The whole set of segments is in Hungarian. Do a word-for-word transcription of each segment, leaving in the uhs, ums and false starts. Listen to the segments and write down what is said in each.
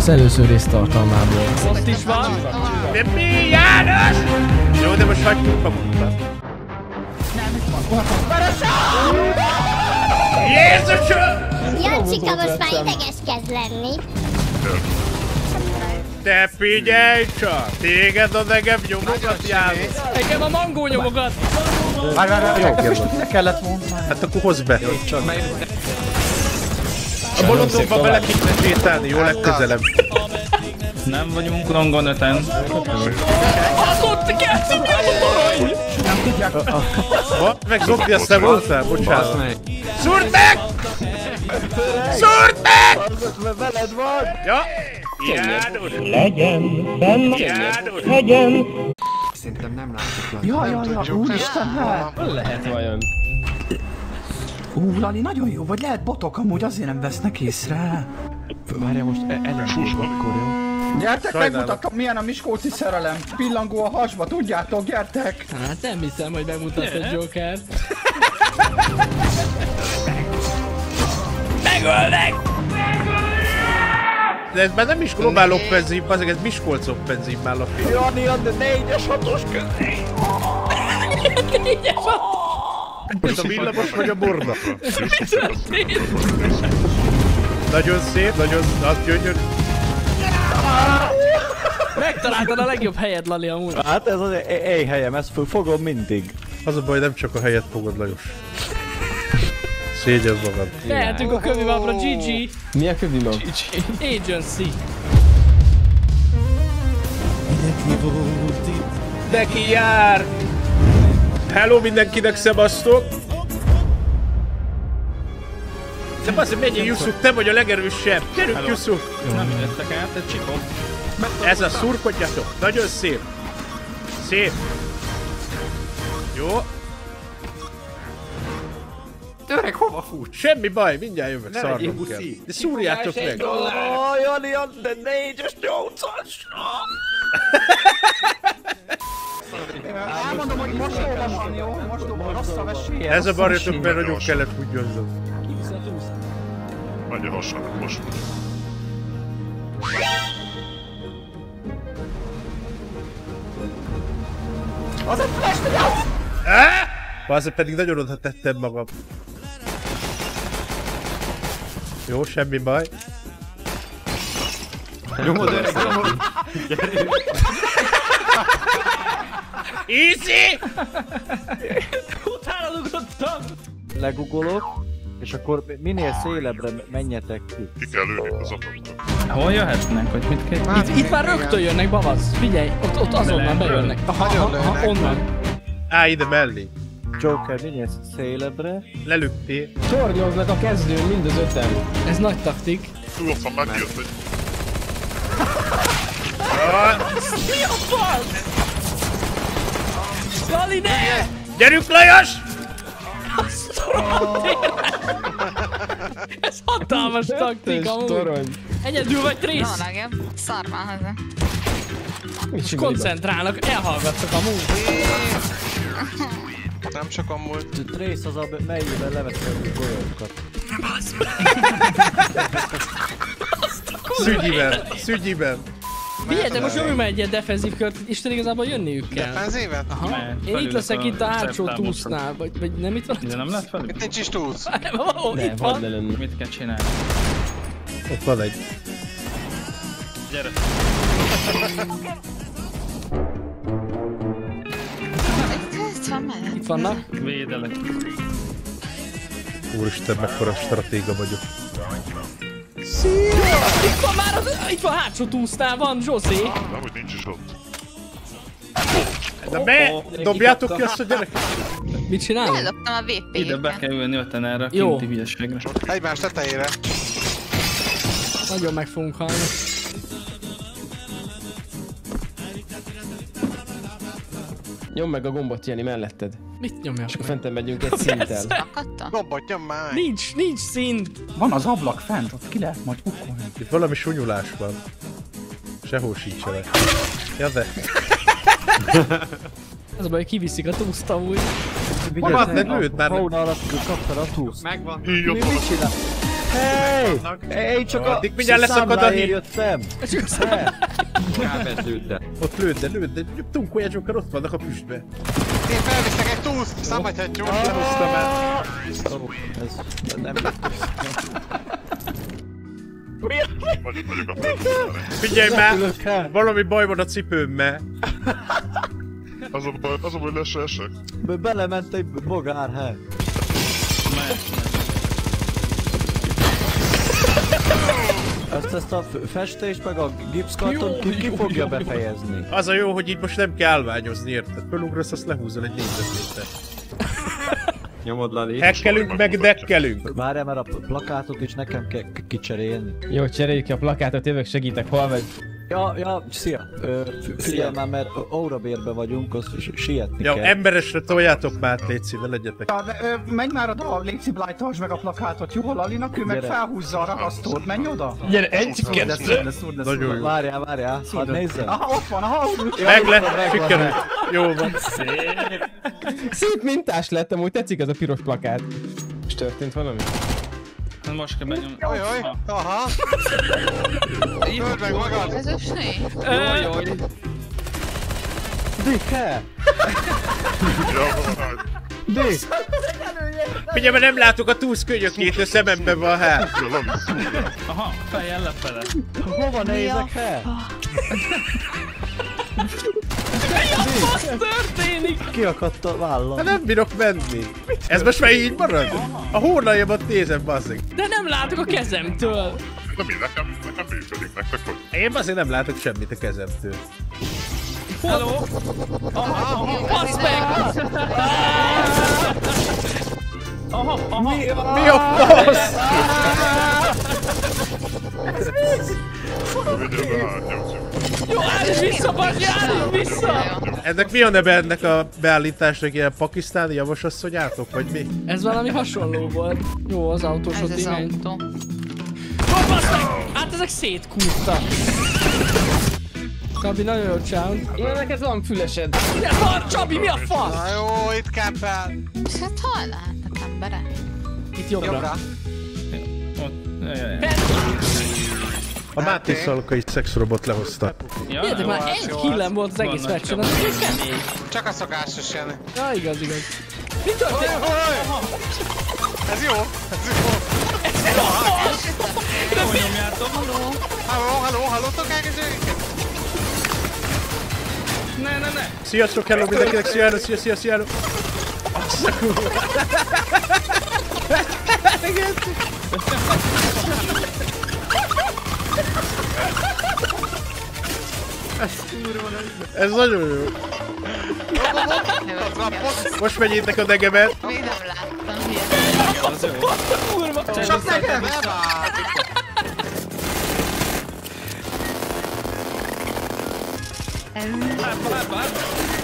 az előző rész tartalmából. Ott is van. De mi, János? Jó, de most hagyjuk magunkat. Jézusom! Jancsika most már idegeskezd lenni. Te figyelj csak! Téged a nekem nyomogat, János! Engem a mangó nyomogat! Várj, várj, várj, jó, most mire kellett volna? Hát akkor hozd be! A bolondokba bele kéne sétálni, jó legközelebb. Nem vagyunk rongon öten. Az ott kezdtem, mi az a torony? Nem tudják. Van, meg Zokti, azt nem voltál? Bocsánat. Szúrd meg! Szúrd meg! Veled van! Ja! János! Legyen benne János! hegyen. Szerintem nem látok. Ja, ja, ja, úristen, hát! Lehet vajon? Ú, Lali, nagyon jó, vagy lehet botok amúgy, azért nem vesznek észre. Várja, most ellentétben akkor jó. Gyertek, Sajnálom. megmutatom milyen a miskolci szerelem. Pillangó a hasba, tudjátok, gyertek! Hát nem hiszem, hogy megmutatod Jokert. Megölnek! De ez már nem is globál offenzív, azért ez Miskolc offenzív már a film. Jani, a négyes hatos közé! Négyes hat! Ez a villamos vagy a borna? Nagyon szép, nagyon, az gyönyörű. Megtaláltad a legjobb helyed, Lali, amúgy. Hát ez az éj helyem, ezt fogom mindig. Az a baj, nem csak a helyet fogod, Lajos. Szégyezd magad. Mehetünk a kövimapra, gé gé. Mi a kövimap? Agency. Neki jár! Hello mindenkinek, szevasztok! De azért menjél, Yusuf, te vagy a legerősebb! Gyerünk, Yusuf! Nem jöttek át, egy csikó. Ez a szurkodjatok! Nagyon szép! Szép! Jó! Öreg, hova fut? Semmi baj, mindjárt jövök, szarnom kell. De szúrjátok meg! Ó, Jani, de négyes, nyolcas! Elmondom, hogy mosóban van, jó? Mosóban rossz a vesélye. Ez a barátok, mert nagyon kellett húgyozzon. Megy a hasának most. Az egy flash, hogy az! Azért pedig nagyon oda tettem magam. Jó, semmi baj. Nyomod öreg, Easy! Utána ugrottam! legugolok, és akkor minél szélebbre menjetek ki. Ki kell lőni az ablakra. Hol jöhetnek, hogy mit kell? Itt, itt már rögtön jönnek, Bavasz. Figyelj, ott, ott azonnal bejönnek. Aha, aha, aha, onnan. Á, ide mellé. Joker, minél szélebbre. Lelőttél. Tornyoznak a kezdőn mind az öten. Ez nagy taktik. Hú, ott van, megjött, hogy... Mi a fasz? Lali, ne! Gyerünk, Lajos! Azt a rohadt Ez hatalmas taktika, amúgy. Torony. Egyedül vagy Trész. No, legjobb. Szar már haza. És koncentrálnak, elhallgattak amúgy. Nem csak amúgy. Trace az a melyében leveszi a golyókat. Szügyiben, szügyiben. Figyelj, de most nyomjunk már egy ilyen defenzív kört, Isten igazából jönniük kell. Defenzívet? Aha. Én itt leszek itt a hátsó túsznál, vagy, vagy nem itt van? De nem lett felül? Itt nincs is túsz. Valahol Ne, itt hagyd van. le lenni. Mit kell csinálni? Ott van egy. Gyere! Itt van mellett. Itt vannak. Védelek. Úristen, mekkora stratéga vagyok. Itt van már az, itt van hátsó túsznál, van Zsózé. Nem, hogy nincs is ott. De be! Dobjátok ki azt a gyereket! Mit csinálunk? Elloptam a vé pé-t. Ide be kell ülni öten erre a Jó. kinti hülyeségre. Egymás tetejére. Nagyon meg fogunk halni. Nyomd meg a gombot, Jani, melletted. Mit nyomjak? És akkor fenten megyünk egy szinttel. Akadtam? Gombot nyom már. Nincs, nincs szint. Van az ablak fent, ott ki lehet majd ukkolni. Itt valami sunyulás van. Sehol sincsenek. Ja de. Az a baj, hogy kiviszik a túszt amúgy. Magad, ne lőd már! Fauna alatt kaptad a túszt. Megvan. Így ott van. Mit csinál? Hey! Hey, csak a Addig mindjárt leszakad a hír. jöttem. Ott lőd, de lőd, de Tunkó Joker ott vannak a füstbe. Én felviszek egy túszt, szabadhatjuk. Lehoztam el. Ez nem... Figyelj már! Valami baj van a cipőmmel. Az a baj, az a baj, le se esek. Belement egy bogár, hát. Ezt, ezt a festést meg a gipszkarton ki, ki fogja befejezni? Az a jó, hogy így most nem kell állványozni, érted? Fölugrasz, azt lehúzol egy négyzetméter. Nyomod, Lali. Hekkelünk, meg dekkelünk. Várjál, mert a plakátot is nekem kell kicserélni. Jó, cseréljük ki a plakátot, jövök, segítek, hol vagy? Ja, ja, szia. Ö, figyelj már, mert órabérben vagyunk, azt sietni Ja, kell. emberesre toljátok már, légy szíve, legyetek. Ja, ö, menj már oda, Léci Bly, tartsd meg a plakátot, jó? Lalinak, ő meg Gyere. felhúzza a ragasztót, menj oda! Gyere, egy, kettő! Nagyon jó. Várjál, várjál, hadd nézzem. Aha, ott van, aha! Meg lett, sikerült. Jó van. Szép mintás lett, amúgy tetszik ez a piros plakát. És történt valami? Most kell benyomni. Ojoj, aha. Töld meg magad. Ez ösné? Jaj, jaj. Dike! Dik! Figyelj, mert nem látok a túsz könyökét, a szememben van hát. Aha, fejjel lefele. Hova nézek, he? Az történik? Kiakadt a vállam. Hát nem bírok menni. Ez most már így marad? A hónaljamat nézem, bazzeg. De nem látok a kezemtől. Nem én, nekem, nekem működik, nektek hogy? Én azért nem látok semmit a kezemtől. Hello? Basz meg! Aha, aha. Mi, mi a fasz? Jó, állj vissza, Bazsi, állj vissza! Ennek mi a neve ennek a beállításnak, ilyen pakisztáni javasasszonyátok, vagy mi? Ez valami hasonló volt. Jó, az autósod Ez az imént. autó. Ó, basz meg! Hát ezek szétkúrtak. Csabi, nagyon jó csinálod. Én neked van fülesed. De szar, Csabi, mi a fasz? Na jó, itt keppel. Hát hol lehetnek emberek? Itt jobbra. Jobbra. Ott, jaj, jaj. A Máté Szalka is szexrobot lehozta. Értek már egy killem volt az egész meccsen, az egy kemény. Csak a szokásos, Jani. Ja, igaz, igaz. Mi történt? Ez jó, ez jó. Jól nyomjátok. Halló, halló, hallottok elkezdőriket? Ne, ne, ne. Sziasztok, hello mindenkinek, szia, hello, szia, szia, szia, hello. Azt a kurva. Ez nagyon jó. Most megyétek a degemet. Még nem láttam, ilyen. Az jó. Kurva! Csak nekem elvált. Hátba, hátba, hátba.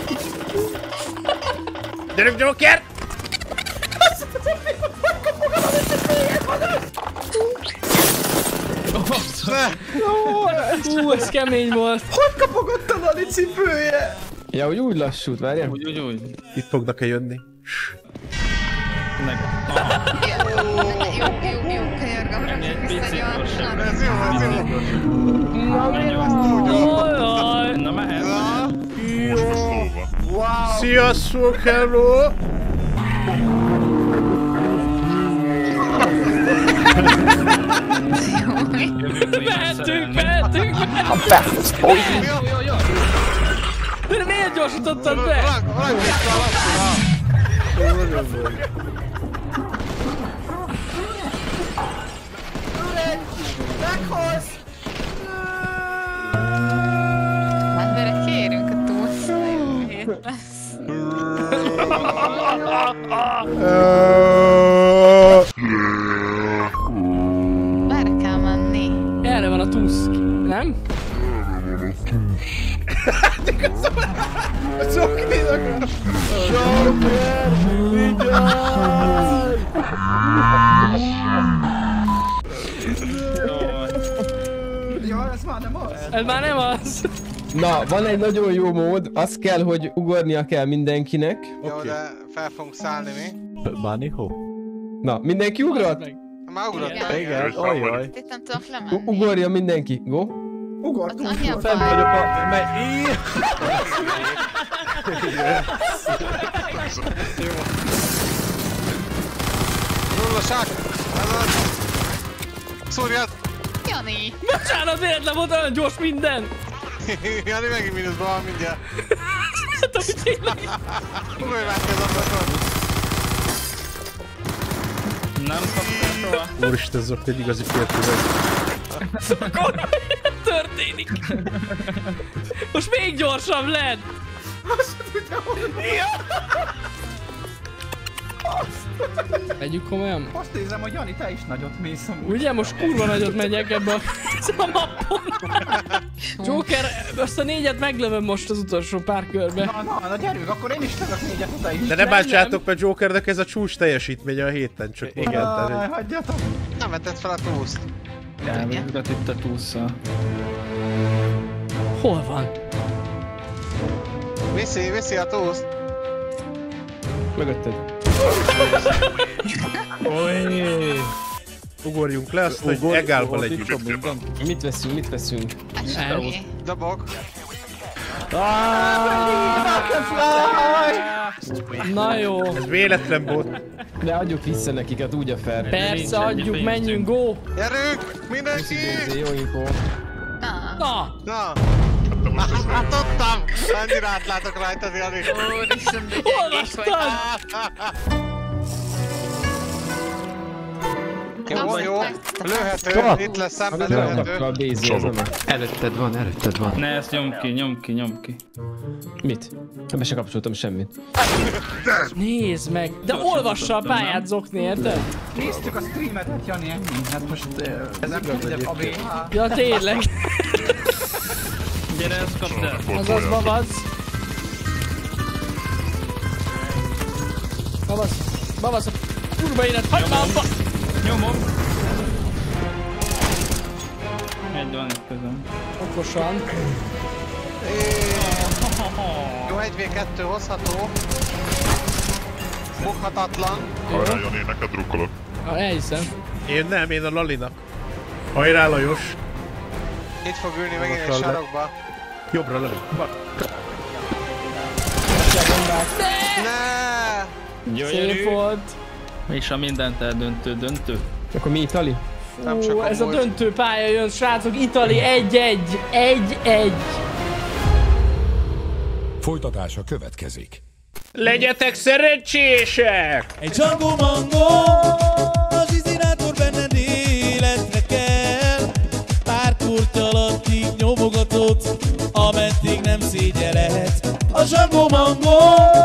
Gyerünk, Joker! Hú, ez kemény volt. Hogy kapogott a Lali cipője? Ja, úgy úgy lassút, várjál. Úgy, úgy, úgy. Itt fognak-e jönni? Meg. Jó, jó, jó, könyörgöm, rakjuk vissza gyorsan. Ez jó, ez jó. Ajaj. Na, mehet. Sziasztok, hello! Mehetünk, mehetünk, mehetünk. Jó, jó, jó. De miért gyorsítottad be? Valaki, valaki vissza, valaki. Hát vele kérünk a túlszra, jó hét lesz. Merre kell menni? Erre van a tusk, nem? Zokninak! Ja, ez már nem az. Ez már nem az. Na, van egy nagyon jó mód, az kell, hogy ugornia kell mindenkinek. Jó, de fel fogunk szállni mi. Báni ho? Na, mindenki ugrott? Meg. Már ugrottam. Igen, ojjaj. Itt nem tudok lemenni. Ugorja mindenki. Go. Ugortunk. Annyi a Fenn baj. vagyok a... Megy... Nullaság! Szúrjad! Jani! Bocsánat, véletlen volt, olyan gyors minden! Jani megint mínuszban van mindjárt. Hát, amit tényleg... Ugorj már ki az ablakon! Nem kaptam soha. Úristen, ez ott egy igazi férfi vagy. Akkor mi történik? Most még gyorsabb lett! Megyünk komolyan? Azt nézem, hogy Jani, te is nagyot mész amúgy. Ugye most kurva nagyot megyek ebbe a, a mappon. Joker, azt a négyet meglövöm most az utolsó pár körbe. Na, na, na gyerünk, akkor én is tudok négyet oda is. De ne bántsátok, mert Jokernek ez a csúcs teljesítménye a héten, csak igen. Aj, Tehát, hagyjatok. Nem vetted fel a túszt. Elvégzett itt a túszal. Hol van? Viszi, viszi a túszt. Mögötted. ugorjunk le, azt, hogy egálba legyünk. Mit veszünk, mit veszünk? Semmi. Dobok. Na jó. Ez véletlen volt. De adjuk vissza nekik, hát úgy a fair. Persze, adjuk, menjünk, go! Gyerünk! Mindenki! Jó info. Na. Na! Na! Hát tudtam! Annyira átlátok rajtad, Jani. Úristen, de gyengék vagy. Jó, jó. Lőhető. Itt lesz szemben lőhető. Előtted van, előtted van. Ne, ezt nyom ki, nyom ki, nyom ki. Mit? Ebbe se kapcsoltam semmit. Nézd meg! De olvassa a pályát, Zokni, érted? Néztük a streamet, hát Jani, ennyi. Hát most ez nem tudja a vé há. Ja, tényleg. Gyere, ezt kapd el. Azaz, babac. Babac. Babac, a kurva élet, hagyd már abba! Nyomom. Egy van itt közöm. Okosan. Jó, egy vé kettő hozható. Bukhatatlan. Hajrá, Jani, neked drukkolok. Ha, elhiszem. Én nem, én a Lalinak. Hajrá, Lajos. Itt fog ülni megint egy sarokba. Jobbra, Lali. Ne! Szép volt. És a mindent eldöntő döntő. Akkor mi Itali? Fú, ez a döntő pálya jön, srácok. Itali egy-egy. egy-egy. Folytatása következik. Legyetek szerencsések! Egy Django Mango, a zsizinátor benned életre kell. Pár kurty alattig nyomogatott, ameddig nem szégyelhet. A Django Mango,